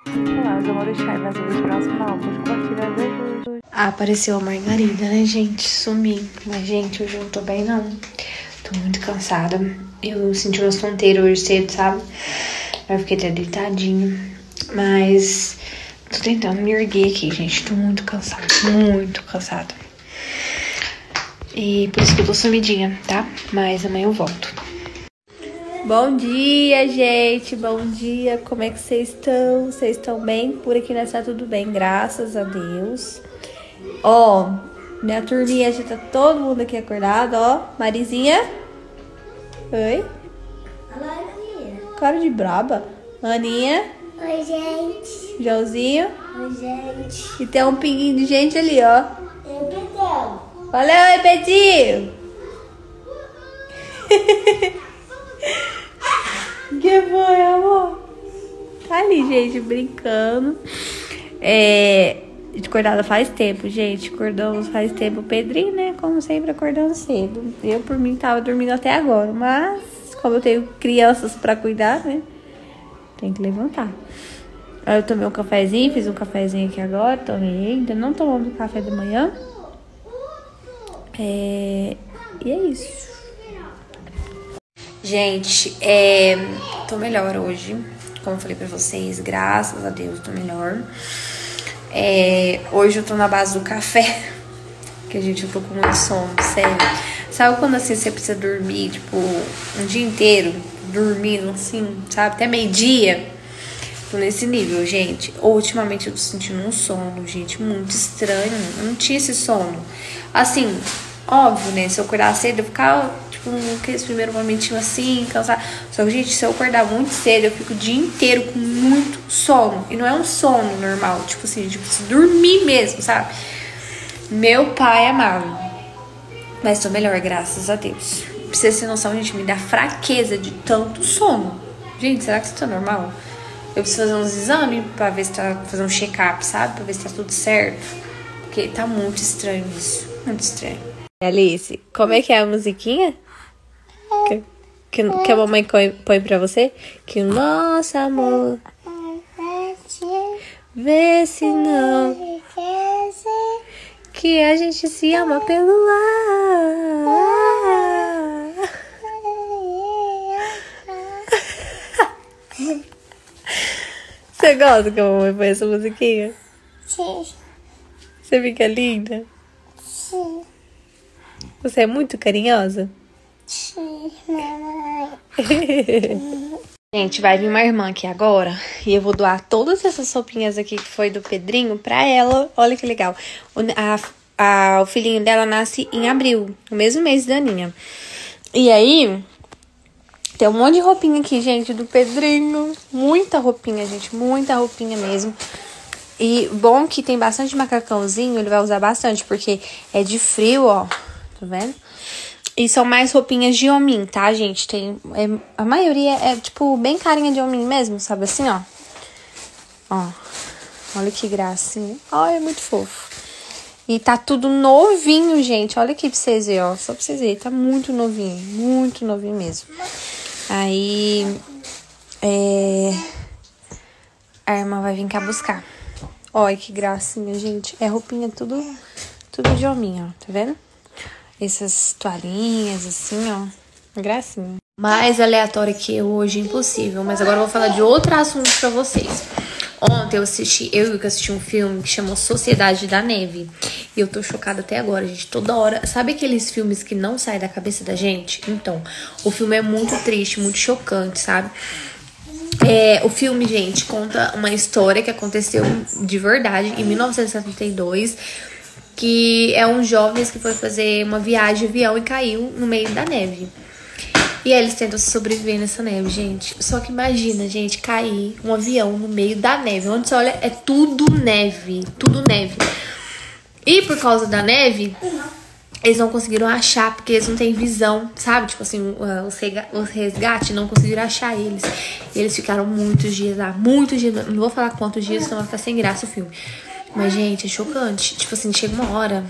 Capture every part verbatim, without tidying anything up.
Olá, eu vou deixar mais um próximo álbum compartilhado. Ah, apareceu a Margarida, né, gente? Sumi. Mas, gente, hoje eu não tô bem, não. Tô muito cansada. Eu senti umas tonteiras hoje cedo, sabe? Eu fiquei até deitadinha. Mas tô tentando me erguer aqui, gente. Tô muito cansada. Muito cansada. E por isso que eu tô sumidinha, tá? Mas amanhã eu volto. Bom dia, gente. Bom dia. Como é que vocês estão? Vocês estão bem? Por aqui nós tá tudo bem, graças a Deus. Ó, minha turminha já tá todo mundo aqui acordado, ó. Marizinha. Oi. Olá, Maria. Cara de braba. Aninha. Oi, gente. Joãozinho. Oi, gente. E tem um pinguinho de gente ali, ó. Eu perdão. Valeu, Petinho. Que foi, amor? Tá ali, gente, brincando. É... Acordada faz tempo, gente. Acordamos faz tempo. O Pedrinho, né? Como sempre, acordando cedo. Eu, por mim, tava dormindo até agora. Mas, como eu tenho crianças pra cuidar, né? Tem que levantar. Aí eu tomei um cafezinho. Fiz um cafezinho aqui agora. Tomei. Ainda não tomamos café da manhã. É... E é isso. Gente, é... tô melhor hoje. Como eu falei pra vocês, graças a Deus, tô melhor. É, hoje eu tô na base do café. Que a gente, eu tô com muito sono, sério. Sabe quando assim você precisa dormir, tipo, um dia inteiro, dormindo assim, sabe? Até meio-dia. Tô nesse nível, gente. Ultimamente eu tô sentindo um sono, gente, muito estranho. Eu não tinha esse sono. Assim, óbvio, né? Se eu acordar cedo, eu ficava, tipo, aqueles primeiros momentinhos assim, cansado. Só que, gente, se eu acordar muito cedo, eu fico o dia inteiro com muito sono. E não é um sono normal, tipo assim, tipo, se dormir mesmo, sabe? Meu pai amado. Mas tô melhor, graças a Deus. Pra vocês terem noção, gente, me dá fraqueza de tanto sono. Gente, será que isso tá normal? Eu preciso fazer uns exames pra ver se tá, fazer um check-up, sabe? Pra ver se tá tudo certo. Porque tá muito estranho isso, muito estranho. Alice, como é que é a musiquinha? Que, que, que a mamãe põe, põe pra você? Que o nosso amor vê se não, que a gente se ama pelo ar. Você gosta que a mamãe põe essa musiquinha? Sim. Você fica linda? Sim. Você é muito carinhosa? Sim, mamãe. Gente, vai vir uma irmã aqui agora e eu vou doar todas essas roupinhas aqui que foi do Pedrinho pra ela. Olha que legal. O, a, a, o filhinho dela nasce em abril, no mesmo mês da Aninha. E aí, tem um monte de roupinha aqui, gente, do Pedrinho. Muita roupinha, gente, muita roupinha mesmo. E bom que tem bastante macacãozinho, ele vai usar bastante, porque é de frio, ó. Tá vendo? E são mais roupinhas de homem, tá, gente? Tem, é, a maioria é, tipo, bem carinha de homem mesmo, sabe assim, ó. Ó, olha que gracinha. Olha, é muito fofo. E tá tudo novinho, gente. Olha aqui pra vocês verem, ó. Só pra vocês verem, tá muito novinho. Muito novinho mesmo. Aí, é... a irmã vai vir cá buscar. Olha que gracinha, gente. É roupinha tudo, tudo de homem, ó. Tá vendo? Essas toalhinhas, assim, ó. Gracinha. Mais aleatória que eu hoje, impossível. Mas agora eu vou falar de outro assunto pra vocês. Ontem eu assisti, eu e o Luca assisti um filme que chamou Sociedade da Neve. E eu tô chocada até agora, gente. Toda hora. Sabe aqueles filmes que não saem da cabeça da gente? Então, o filme é muito triste, muito chocante, sabe? É, o filme, gente, conta uma história que aconteceu de verdade em mil novecentos e setenta e dois. Que é um jovem que foi fazer uma viagem de avião e caiu no meio da neve. E aí eles tentam sobreviver nessa neve, gente. Só que imagina, gente, cair um avião no meio da neve. Onde você olha, é tudo neve. Tudo neve. E por causa da neve, eles não conseguiram achar, porque eles não têm visão, sabe? Tipo assim, os resgates não conseguiram achar eles. E eles ficaram muitos dias lá. Muitos dias. Não vou falar quantos dias, senão vai ficar sem graça o filme. Mas, gente, é chocante. Tipo assim, chega uma hora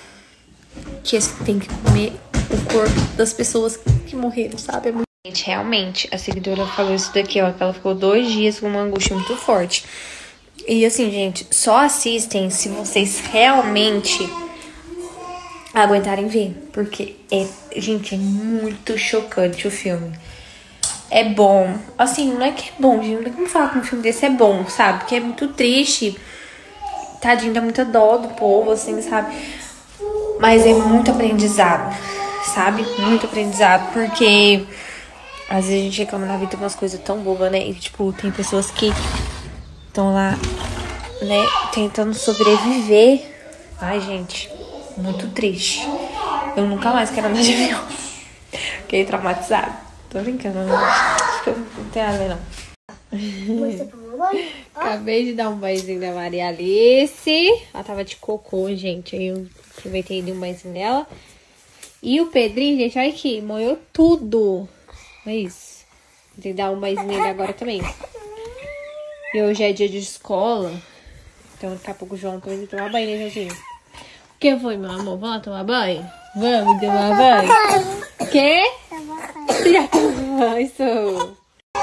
que eles têm que comer o corpo das pessoas que morreram, sabe? É muito... Gente, realmente, a seguidora falou isso daqui, ó. Que ela ficou dois dias com uma angústia muito forte. E assim, gente, só assistem se vocês realmente aguentarem ver. Porque, é, gente, é muito chocante o filme. É bom. Assim, não é que é bom, gente. Não tem como falar que um filme desse é bom, sabe? Porque é muito triste. Tadinho, dá muita dó do povo, assim, sabe? Mas é muito aprendizado, sabe? Muito aprendizado. Porque às vezes a gente reclama na vida de umas coisas tão bobas, né? E, tipo, tem pessoas que estão lá, né, tentando sobreviver. Ai, gente, muito triste. Eu nunca mais quero andar de avião. Fiquei traumatizada. Tô brincando, não. Acho que eu não tenho nada a ver, não. Acabei de dar um banhozinho da Maria Alice. Ela tava de cocô, gente. Aí eu aproveitei e dei um banhozinho dela. E o Pedrinho, gente, olha aqui, molhou tudo. É isso. Tem que dar um banhozinho nele agora também. E hoje é dia de escola. Então daqui a pouco o João vai tomar banho, né, Joãozinho? O que foi, meu amor? Vamos lá tomar banho? Vamos tomar banho? O quê? Você já tomou banho, sou?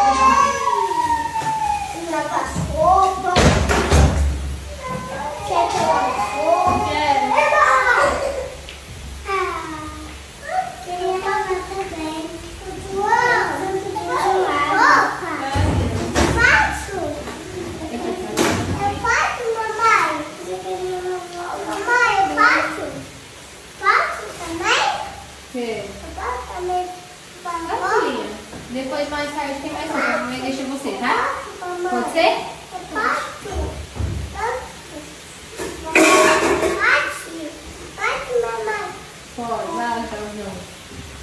Depois, mais tarde, tem mais coisa. A mamãe deixa você, tá? Pode ser? Pode, vai lá, então, não.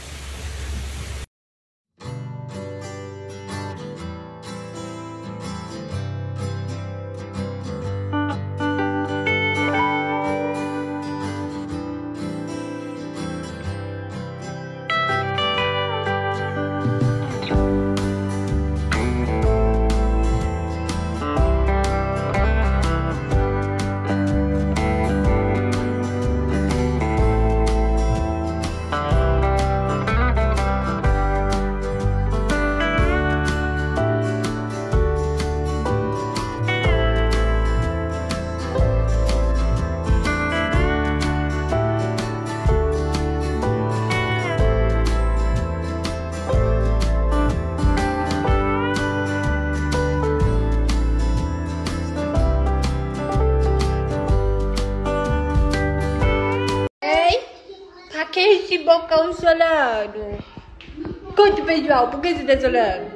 Que esse bocão solano? Conte, pessoal, por que você tá solano?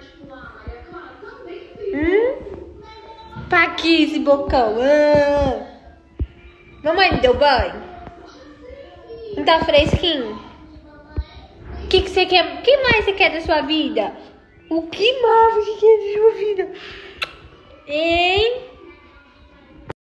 Hum? Pra que esse bocão? Ah. Mamãe me deu banho? Não tá fresquinho? O que, que você quer? O que mais você quer da sua vida? O que mais você quer da sua vida? Hein?